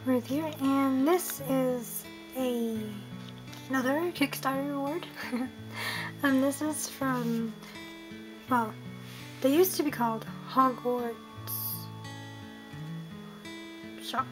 Ruth here, and this is another Kickstarter reward. This is from, well, they used to be called Hogwarts Shop,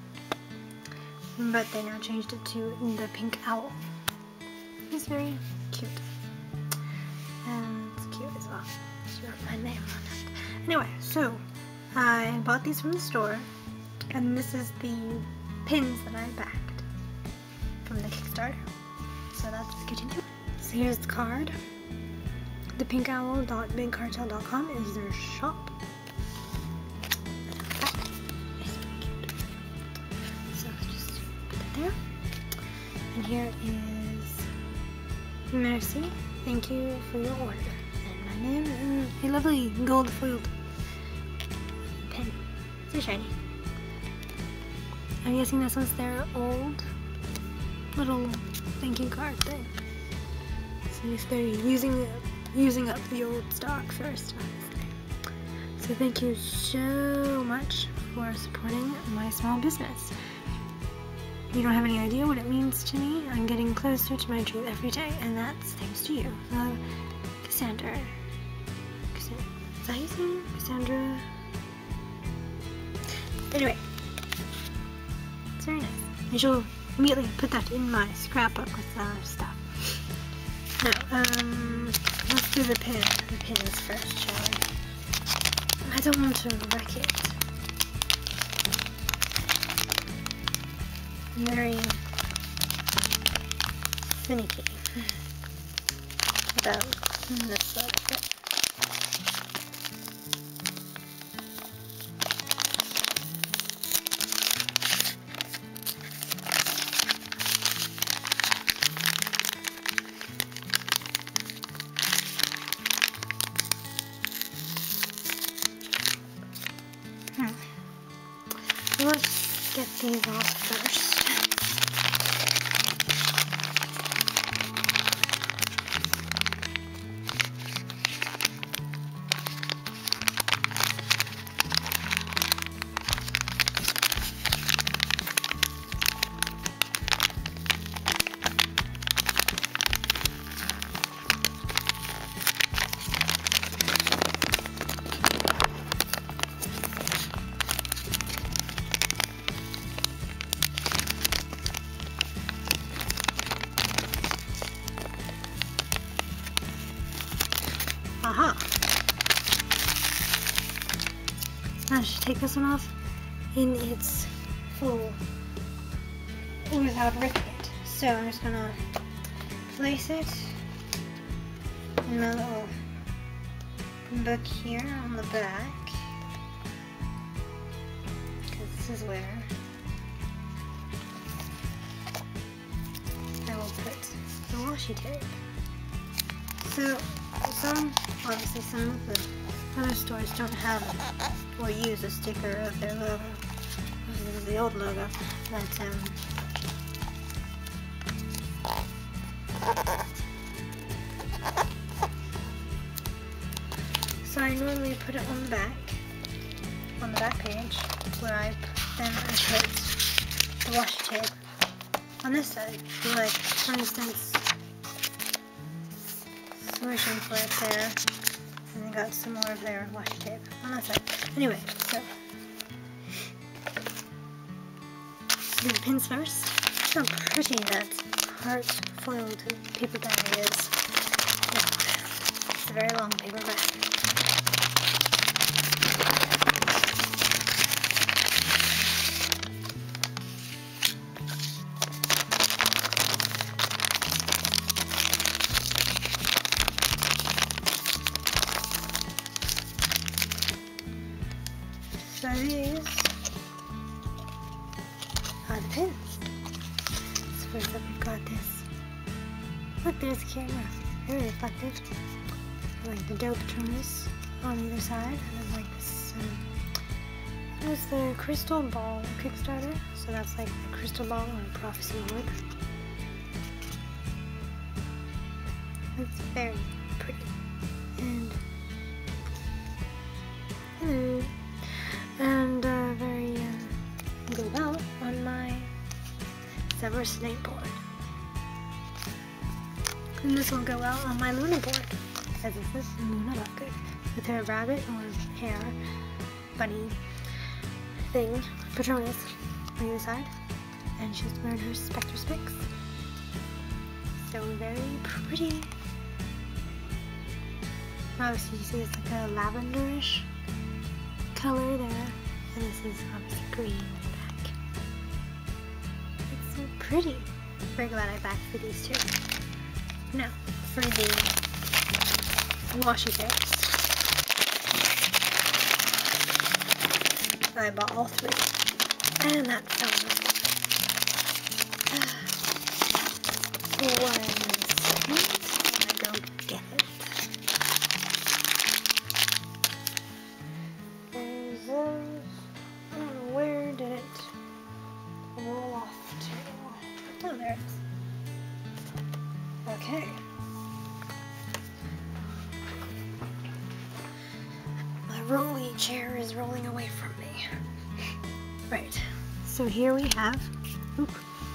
but they now changed it to the Pink Owl. He's very cute, and it's cute as well. She wrote my name on it. Anyway, so I bought these from the store. And this is the pins that I backed from the Kickstarter. So let's get into it. So here's the card. Thepinkowl.bigcartel.com is their shop. So just put that there. And here is Mercy. Thank you for your order. And my name is a lovely gold foiled pen. So shiny. I'm guessing this was their old little thank you card thing. So if they're using up the old stock first. So thank you so much for supporting my small business. You don't have any idea what it means to me. I'm getting closer to my dream every day, and that's thanks to you. Cassandra. Is that how you say it? Cassandra? Anyway. It's very nice. I shall immediately put that in my scrapbook with stuff. Now, let's do the pins first, shall we? I don't want to wreck it. I'm very finicky about this sort of thing. Let's get these off first. Aha! I should take this one off in its full without ripping it. So I'm just gonna place it in my little book here on the back, because this is where I will put the washi tape. So obviously some of the other stores don't have or use a sticker of their logo. This is the old logo, but so I normally put it on the back page, where I put the washi tape on this side. Like, for instance, solution for it there, and I got some more of their washi tape on that side. Anyway, so do the pins first. Look how pretty that heart foiled paper bag is. It's a very long paper bag. So these are the pins. So first up we've got this. Look, there's the camera. Very reflective. I like the dope Patronus on either side. And then like this, it was the Crystal Ball Kickstarter. So that's like the crystal ball on a prophecy orb. It's very pretty. And hello. And very good out on Severus Snape board. And this will go well on my Luna board, because this is Luna Lovegood, with her rabbit or hare bunny thing, Patronus, on either side, and she's wearing her Spectre Specs. So very pretty. Obviously you see it's like a lavenderish color there, and this is obviously green in the back. It's so pretty. Very glad I backed for these two. Now, for the washi tapes, I bought all three, and that fell off. One second, I go get it. There's I don't know, where did it roll off to? Oh, there it is. Okay. My rolly chair is rolling away from me. Right. So here we have. Oop.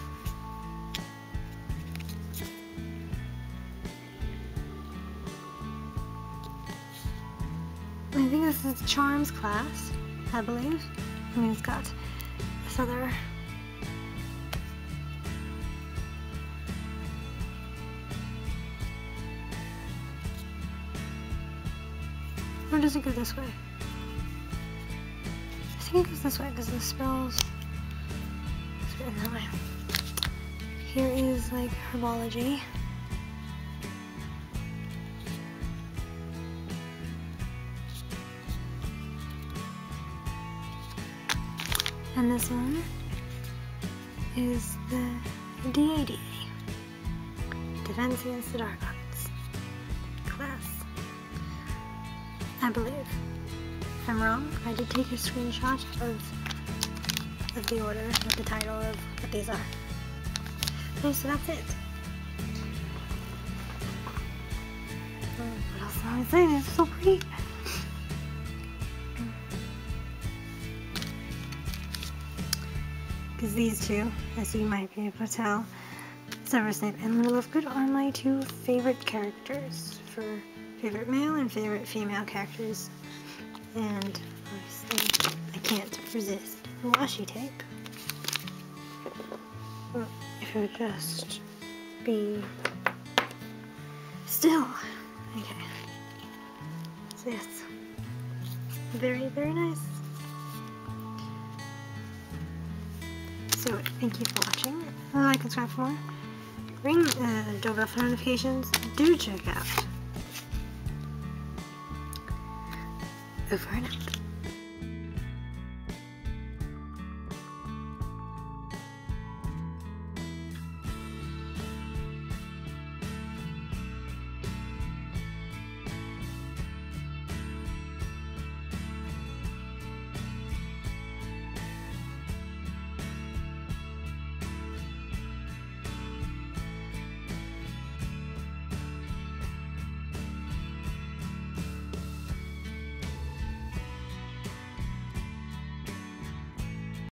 I think this is Charms class, I believe. I mean, it's got this other. Or does it go this way? I think it goes this way because the spells it's written that way. Here is like herbology. And this one is the DADA, Defense Against the Dark Arts class, I believe. If I'm wrong, I did take a screenshot of the order with the title of what these are. Okay, so that's it. What else am I saying? It's so pretty. Because these two, as you might be able to tell, Severus Snape and Luna Lovegood are my two favorite characters for favorite male and favorite female characters. And obviously, I can't resist washi tape. If it would just be still. Okay. So yes. Very, very nice. So thank you for watching. Like and subscribe for more. Ring the doorbell for notifications. Do check out Over and Out.